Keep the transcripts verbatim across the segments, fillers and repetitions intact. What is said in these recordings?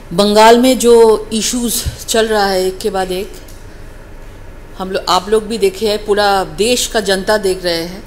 बंगाल में जो इश्यूज चल रहा है एक के बाद एक, हम लोग आप लोग भी देखे हैं, पूरा देश का जनता देख रहे हैं।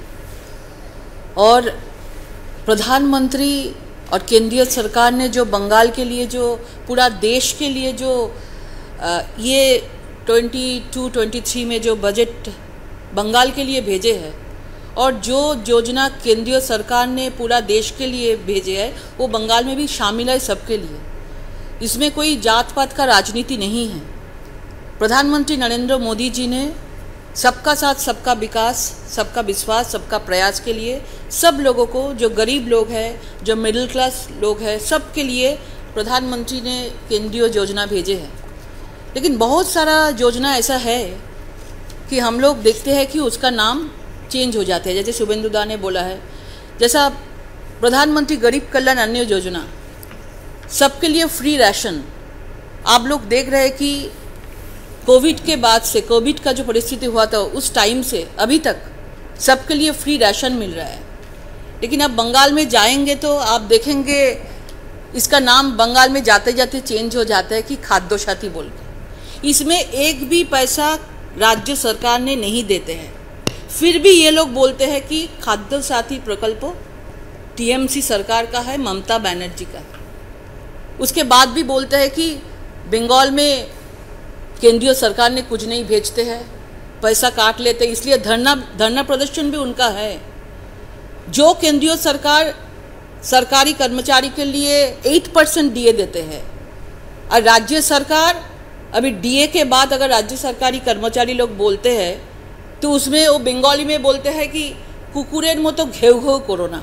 और प्रधानमंत्री और केंद्रीय सरकार ने जो बंगाल के लिए, जो पूरा देश के लिए जो आ, ये बाईस तेईस में जो बजट बंगाल के लिए भेजे हैं और जो योजना केंद्रीय सरकार ने पूरा देश के लिए भेजे है वो बंगाल में भी शामिल है सबके लिए। इसमें कोई जात पात का राजनीति नहीं है। प्रधानमंत्री नरेंद्र मोदी जी ने सबका साथ सबका विकास, सबका विश्वास, सबका प्रयास के लिए सब लोगों को, जो गरीब लोग हैं, जो मिडिल क्लास लोग हैं, सब के लिए प्रधानमंत्री ने केंद्रीय योजना भेजे हैं। लेकिन बहुत सारा योजना ऐसा है कि हम लोग देखते हैं कि उसका नाम चेंज हो जाते हैं। जैसे शुभेंदु दा ने बोला है, जैसा प्रधानमंत्री गरीब कल्याण अन्न योजना, सबके लिए फ्री राशन। आप लोग देख रहे हैं कि कोविड के बाद से, कोविड का जो परिस्थिति हुआ था उस टाइम से अभी तक सबके लिए फ्री राशन मिल रहा है। लेकिन अब बंगाल में जाएंगे तो आप देखेंगे इसका नाम बंगाल में जाते जाते चेंज हो जाता है कि खाद्य साथी बोल के। इसमें एक भी पैसा राज्य सरकार ने नहीं देते हैं, फिर भी ये लोग बोलते हैं कि खाद्य साथी प्रकल्प टीएमसी सरकार का है, ममता बनर्जी का है। उसके बाद भी बोलते हैं कि बंगाल में केंद्रीय सरकार ने कुछ नहीं भेजते हैं, पैसा काट लेते, इसलिए धरना धरना प्रदर्शन भी उनका है। जो केंद्रीय सरकार सरकारी कर्मचारी के लिए आठ परसेंट डीए देते हैं और राज्य सरकार अभी डीए के बाद अगर राज्य सरकारी कर्मचारी लोग बोलते हैं तो उसमें वो बंगाली में बोलते हैं कि कुकुरेर मतो घेउ घेउ कोरोना।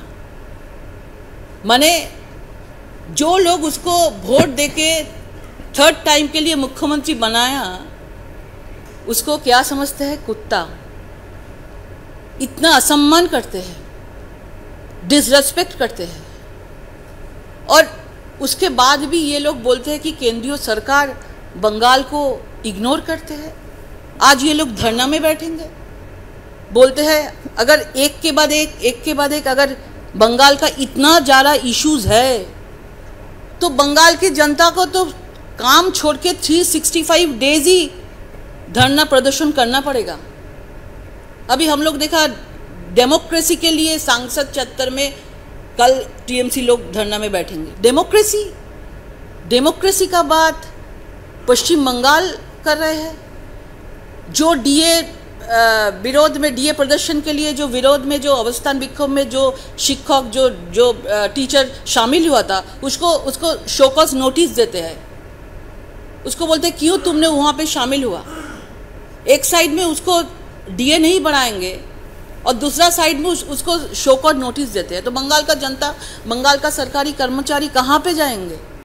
माने जो लोग उसको वोट देके थर्ड टाइम के लिए मुख्यमंत्री बनाया उसको क्या समझते हैं, कुत्ता। इतना असम्मान करते हैं, डिसरेस्पेक्ट करते हैं। और उसके बाद भी ये लोग बोलते हैं कि केंद्रीय सरकार बंगाल को इग्नोर करते हैं। आज ये लोग धरना में बैठेंगे, बोलते हैं अगर एक के बाद एक एक के बाद एक अगर बंगाल का इतना ज़्यादा इश्यूज है तो बंगाल की जनता को तो काम छोड़ के तीन सौ पैंसठ डेज ही धरना प्रदर्शन करना पड़ेगा। अभी हम लोग देखा डेमोक्रेसी के लिए सांसद चत्तर में कल टीएमसी लोग धरना में बैठेंगे। डेमोक्रेसी डेमोक्रेसी का बात पश्चिम बंगाल कर रहे हैं। जो डीए विरोध में, डीए प्रदर्शन के लिए जो विरोध में, जो अवस्थान विक्षोभ में जो शिक्षक, जो जो टीचर शामिल हुआ था, उसको उसको शोकॉज नोटिस देते हैं। उसको बोलते हैं क्यों तुमने वहाँ पे शामिल हुआ। एक साइड में उसको डीए नहीं बढ़ाएंगे और दूसरा साइड में उस, उसको शोकॉज नोटिस देते हैं। तो बंगाल का जनता, बंगाल का सरकारी कर्मचारी कहाँ पे जाएंगे।